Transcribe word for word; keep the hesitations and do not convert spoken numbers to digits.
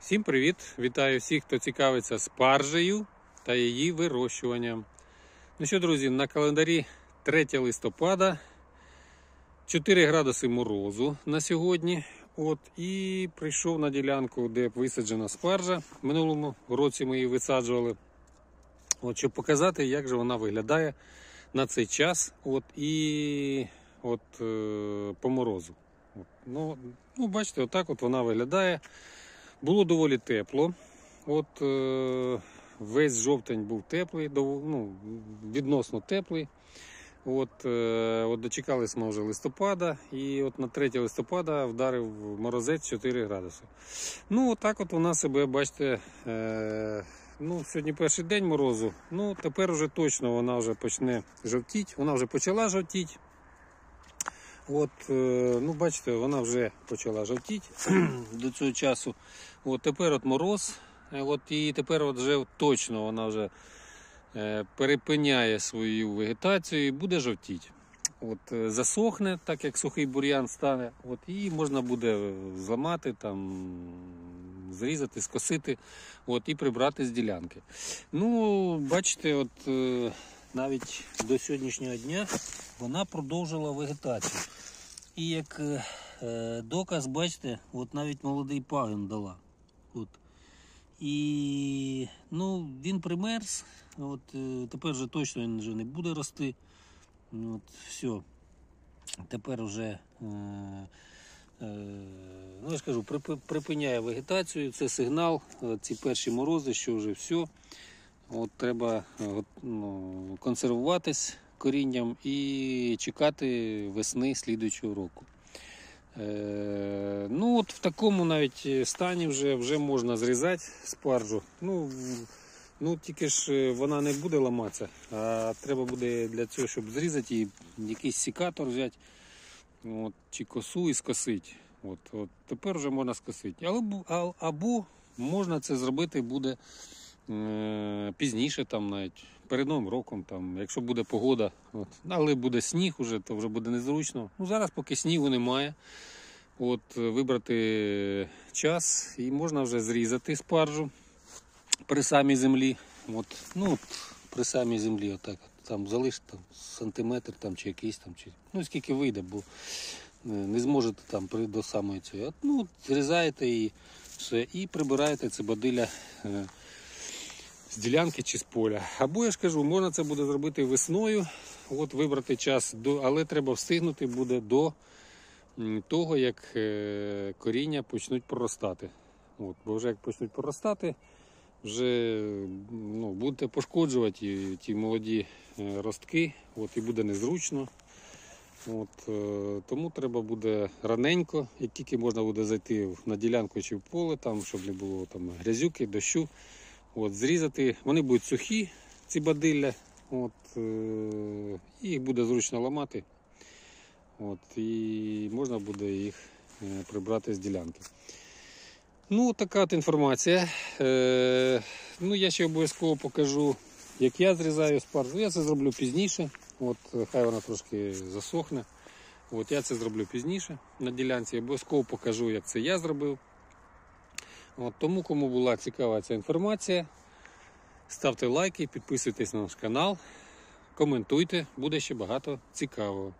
Всім привіт! Вітаю всіх, хто цікавиться спаржею та її вирощуванням. Ну що, друзі, на календарі третє листопада, чотири градуси морозу на сьогодні. От, і прийшов на ділянку, де висаджена спаржа. В минулому році ми її висаджували. От, щоб показати, як же вона виглядає на цей час. От, і от, е, по морозу. От, ну, ну, бачите, отак от вона виглядає. Було доволі тепло. От е, весь жовтень був теплий, дов, ну, відносно теплий. От, е, от дочекались ми вже листопада, і от на третє листопада вдарив морозець чотири градуси. Ну, отак от вона себе, бачите, е, ну, сьогодні перший день морозу. Ну, тепер вже точно вона вже почне жовтіти. Вона вже почала жовтіти. От, ну, бачите, вона вже почала жовтіти до цього часу. От тепер от мороз, от, і тепер от вже точно вона вже е, перепиняє свою вегетацію і буде жовтіти. От, засохне, так як сухий бур'ян стане, от, і можна буде зламати, там, зрізати, скосити, от, і прибрати з ділянки. Ну, бачите, от, е, навіть до сьогоднішнього дня вона продовжила вегетацію. І як е, доказ, бачите, от навіть молодий пагін дала. От. І ну, він примерз, от, е, тепер вже точно він вже не буде рости. От, все. Тепер вже е, е, ну, я ж кажу, припиняє вегетацію, це сигнал, ці перші морози, що вже все. От, треба от, ну, консервуватись корінням і чекати весни слідуючого року. Е, ну от в такому навіть стані вже, вже можна зрізати спаржу. Ну, ну тільки ж вона не буде ламатися, а треба буде для цього, щоб зрізати її, якийсь секатор взяти, от, чи косу і скосити. От, от, тепер вже можна скосити. Або, або можна це зробити буде пізніше, там навіть перед Новим роком, там, якщо буде погода, от, але буде сніг уже, то вже буде незручно. Ну, зараз поки снігу немає, от, вибрати час і можна вже зрізати спаржу при самій землі. От, ну, от, при самій землі, отак, там залишити там, сантиметр там, чи якийсь там, чи, ну скільки вийде, бо не зможете там до самої цієї. От, ну, зрізаєте і все, і прибираєте це бадилля з ділянки чи з поля. Або, я ж кажу, можна це буде зробити весною, от вибрати час, до, але треба встигнути буде до того, як коріння почнуть проростати. От, бо вже як почнуть проростати, вже ну, будете пошкоджувати ті молоді ростки, от, і буде незручно. От, тому треба буде раненько, як тільки можна буде зайти на ділянку чи в поле, там, щоб не було там грязюки, дощу. От, зрізати, вони будуть сухі, ці бадилля, от, е, їх буде зручно ламати, от, і можна буде їх е, прибрати з ділянки. Ну, така от інформація. Е, ну, я ще обов'язково покажу, як я зрізаю спаржу. Я це зроблю пізніше, от, хай вона трошки засохне. От, я це зроблю пізніше на ділянці, обов'язково покажу, як це я зробив. От, тому, кому була цікава ця інформація, ставте лайки, підписуйтесь на наш канал, коментуйте, буде ще багато цікавого.